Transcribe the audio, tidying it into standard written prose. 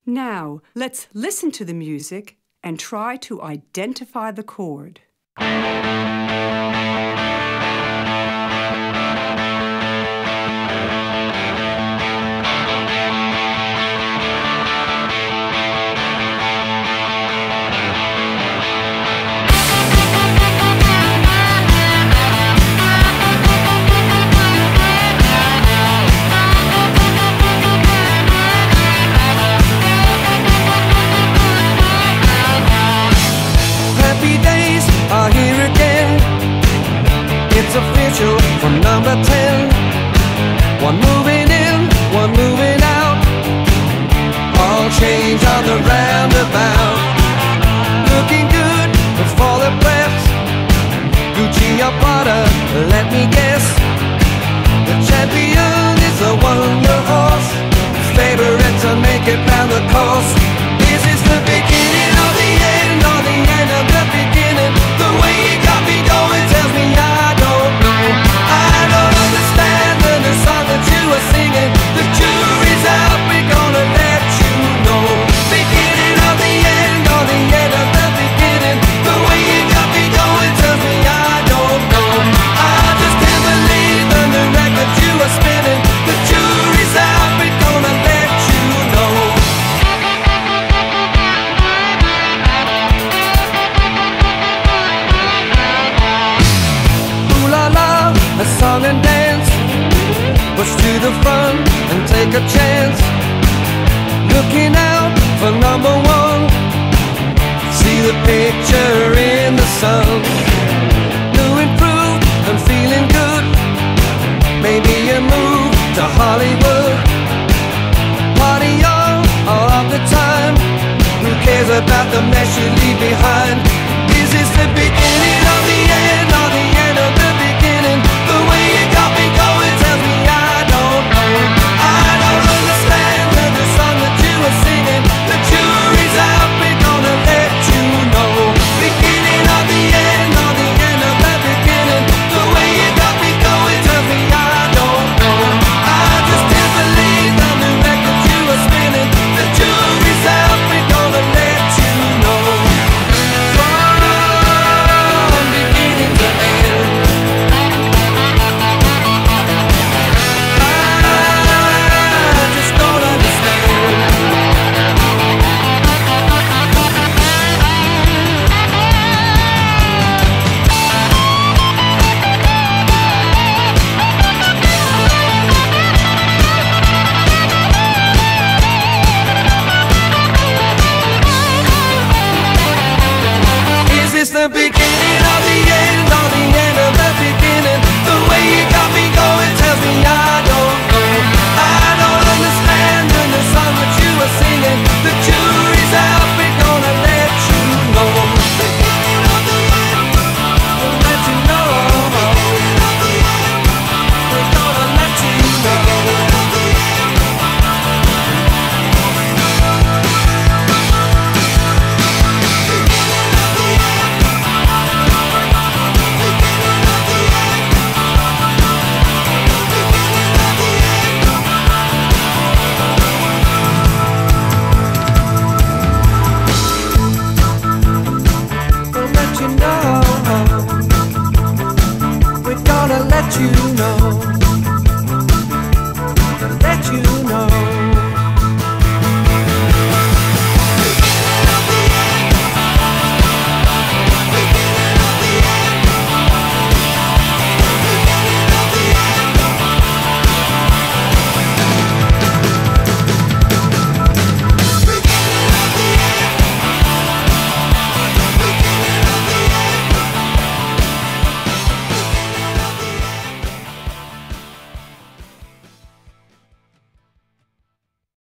Now, let's listen to the music and try to identify the chord. It's official from number 10. One moving in, one moving out. All change on the roundabout. Looking good before the press. Gucci or Prada, let me guess. The champion is a wonder horse. Favorite to make it round the course. Is this the beginning of the end, or the end of the beginning? The way you got me going tells me I don't know. I don't understand the song that you were singing. The jury's out, we're gonna let you know. Beginning of the end, or the end of the beginning? The way you got me going tells me I don't know. I just can't believe the new record you were spinning. The jury's out, we're gonna let you know. Ooh la la, a song and dance. Push to the front and take a chance. Looking out for number one. See the picture in the sun. New improved and feeling good. Maybe a move to Hollywood. Party on all of the time. Who cares about the mess you leave behind? Is this the beginning of the end, or the end of the beginning? The way you got me going tells me I don't know. I don't understand the song that you were singing. The jury's out, we're gonna let you know. Beginning of the end, or the end of the beginning? The way you got me going tells me I don't know. I just can't believe the new record you were spinning. The jury's out, we're gonna let you know. From beginning to end, I just don't understand. Is this the beginning?